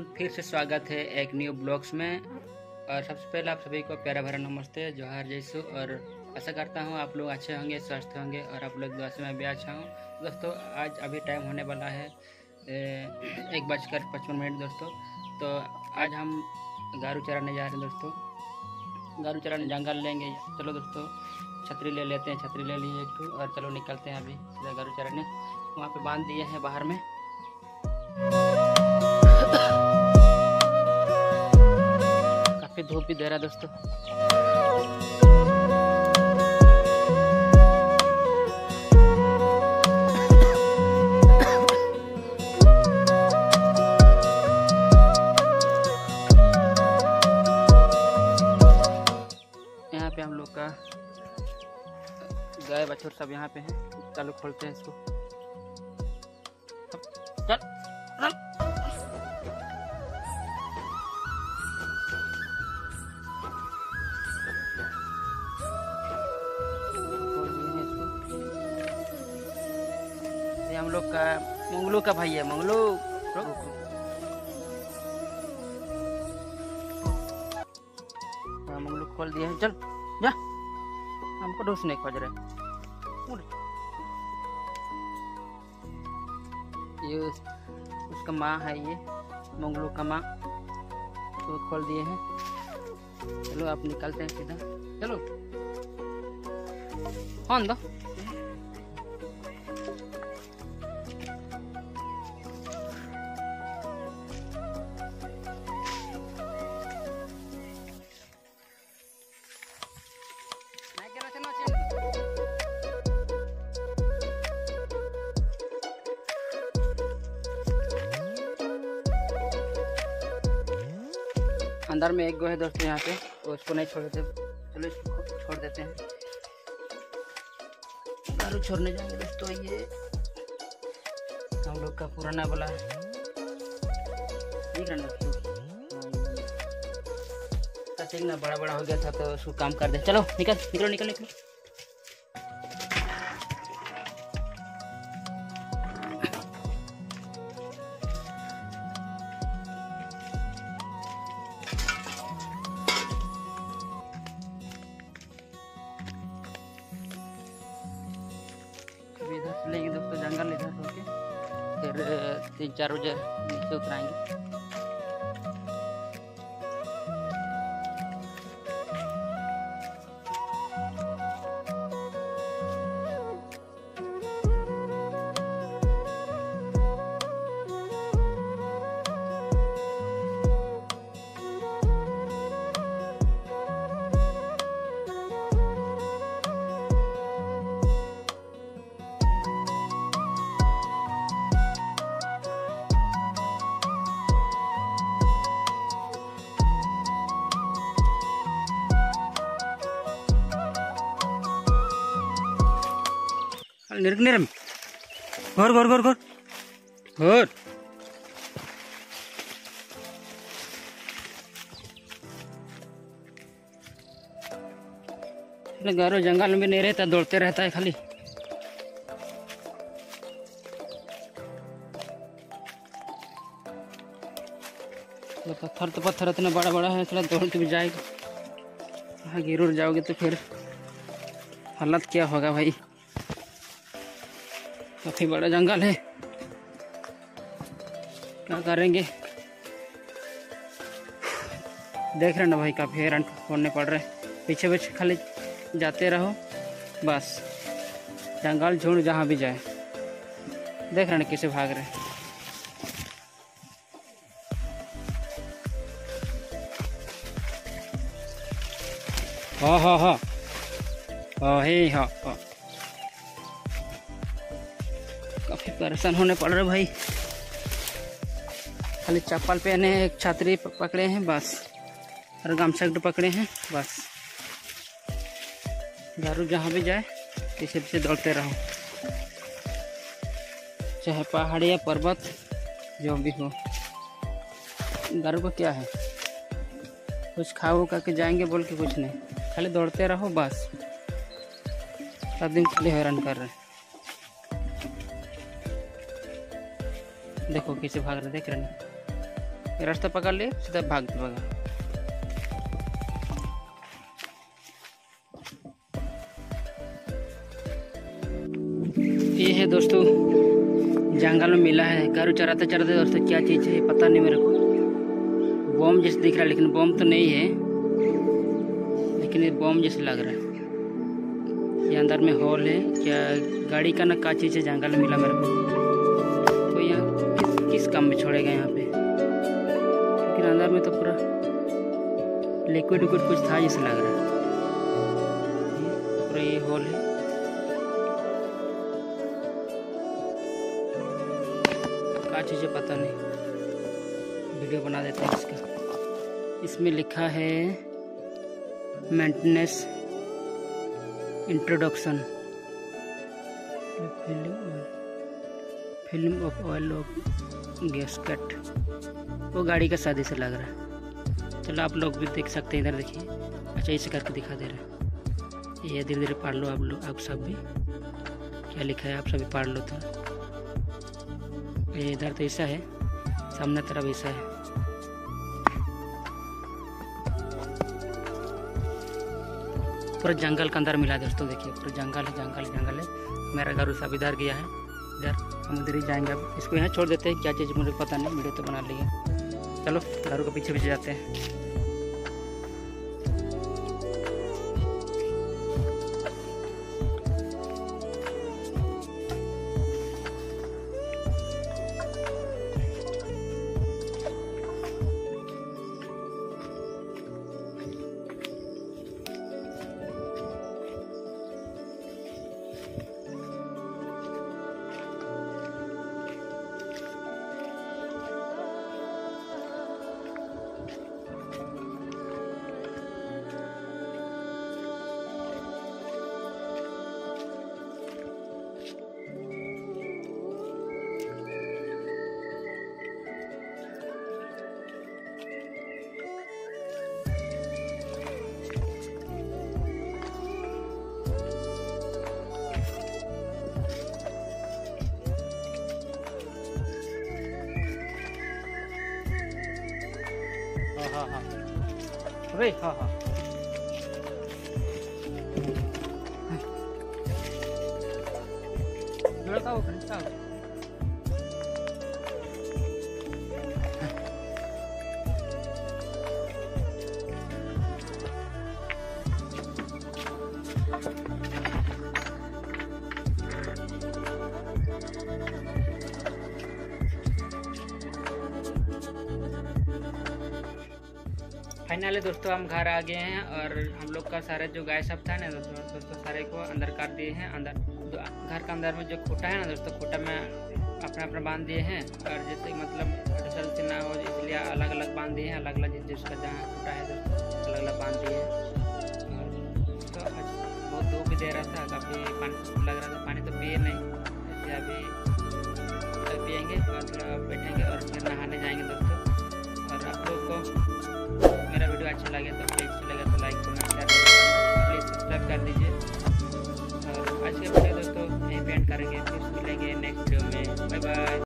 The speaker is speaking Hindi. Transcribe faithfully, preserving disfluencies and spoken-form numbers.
फिर से स्वागत है एक न्यू ब्लॉग्स में। और सबसे पहले आप सभी को प्यारा भरा नमस्ते, जोहार जैसू। और आशा करता हूँ आप लोग अच्छे होंगे, स्वस्थ होंगे और आप लोग दुआ से मैं भी अच्छा हूँ। दोस्तों आज अभी टाइम होने वाला है एक बजकर पचपन मिनट दोस्तों। तो आज हम गारू चराने जा रहे हैं दोस्तों। गारू चराने जंगल लेंगे। चलो दोस्तों छतरी ले लेते हैं, छतरी ले लिए एक ठो और चलो निकलते हैं अभी सीधा गारू चराने। वहाँ पे बांध दिए हैं बाहर में। काफी धूप भी दे रहा है दोस्तों। यहाँ पे हम लोग का गाय बछड़ सब यहाँ पे हैं। चलो खोलते हैं इसको। चल चल। ये हम लोग का मंगलू का भाई है। मंगलू मंगलू खोल दिया है। चल जा, हमको ढूंढ नहीं खोज रहे। ये उसका माँ है, ये मंगलू का माँ। तो खोल दिए हैं। चलो आप निकलते हैं सीधा। चलो कौन दो अंदर में एक गो है दोस्तों यहाँ पे, तो उसको नहीं छोड़ देते। चलो इसको छोड़ देते हैं। गारू छोड़ने जाएंगे दोस्तों। ये हम लोग का पुराना वाला है। ठीक है दोस्तों, ठीक ना बड़ा बड़ा हो गया था तो उसको काम कर दे। चलो निकल निकलो निकल निकलो। इधर से लेंगे दोस्तों जंगल, इधर होके फिर तीन चार बजे नीचे उतराएंगे। निरक निरम घोर घोर घोर घोर घोर। गारो जंगल में नहीं रहता, दौड़ते रहता है खाली। तो पत्थर तो पत्थर इतना बड़ा बड़ा है, थोड़ा दौड़ के भी जाएगा। हाँ गिर उड़ जाओगे तो फिर हालत क्या होगा भाई। काफी बड़ा जंगल है, क्या करेंगे। देख रहे ना भाई, काफी हैरान होने पड़ रहे। पीछे पीछे खाली जाते रहो बस। जंगल झुंड जहाँ भी जाए। देख रहे ना कैसे भाग रहे। हाँ हाँ हाँ हाँ हे हाँ हाँ। काफी परेशान होने पड़ रहे भाई। खाली चप्पल पहने, एक छतरी पकड़े हैं बस, और गमछा पकड़े हैं बस। गारू जहाँ भी जाए पीछे पीछे दौड़ते रहो, चाहे पहाड़ या पर्वत जो भी हो। गारू को क्या है, कुछ खाओ करके जाएंगे बोल के कुछ नहीं, खाली दौड़ते रहो बस। सब दिन खाली हैरान कर रहे। देखो कैसे भाग रहे, देख रहे हैं। रास्ता पकड़ लिए, सीधा भाग भागा। ये है दोस्तों जंगल में मिला है, घर चराते चराते दोस्तों क्या चीज़ है पता नहीं मेरे को। बॉम्ब जैसे दिख रहा है लेकिन बॉम्ब तो नहीं है, लेकिन ये बॉम्ब जैसे लग रहा है। ये अंदर में हॉल है, क्या गाड़ी का ना क्या चीज़ है, जंगल में मिला मेरे को। तो यहाँ किस किस काम में छोड़ेगा यहाँ पे, लेकिन अंदर में तो पूरा लिक्विड विक्विड कुछ था जैसे लग रहा है। पूरा ये हॉल है, क्या चीज़ है पता नहीं, वीडियो बना देते हैं इसका। इसमें लिखा है maintenance introduction, film of oil of gasket. वो गाड़ी का शादी से लग रहा है। चलो आप लोग भी देख सकते हैं, इधर देखिए। अच्छा इसे करके दिखा दे रहा है, ये धीरे धीरे पढ़ लो आप लोग, आप सब भी क्या लिखा है आप सभी पढ़ लो। तो ये इधर तो ऐसा है, सामने तरफ ऐसा है। पूरा जंगल के अंदर मिला दोस्तों, देखिए पूरा जंगल है, जंगल जंगल है। मेरा घर सब इधर गया है, इधर हम उधर ही जाएंगे। अब इसको यहाँ छोड़ देते हैं, क्या चीज़ मुझे पता नहीं, वीडियो तो बना लिए। चलो घरों के पीछे पीछे जाते हैं। हाँ हाँ अरे हाँ हाँ लड़का हो खरीदता हो। फाइनली दोस्तों हम घर आ गए हैं और हम लोग का सारा जो गाय सब था ना दोस्तों दोस्तों सारे को अंदर कर दिए हैं। अंदर घर का अंदर में जो खूटा है ना दोस्तों, खूटा में अपना अपना बांध दिए हैं। और जैसे मतलब फसल से ना हो इसलिए अलग अलग बांध दिए हैं, अलग अलग जिसका जहाँ खूटा है दोस्तों अलग अलग बांध दिए हैं। और तो आज बहुत धूप भी दे रहा था, काफ़ी पानी लग रहा था, पानी तो पिए नहीं, जैसे अभी पिएंगे और बैठेंगे और फिर नहाने जाएंगे दोस्तों। और आप लोग को मेरा वीडियो अच्छा लगे तो प्लीज़ लगे तो like comment share please subscribe कर दीजिए। और आज के वीडियो दोस्तों यहीं पे एंड करेंगे, फिर मिलेंगे नेक्स्ट वीडियो में। Bye bye.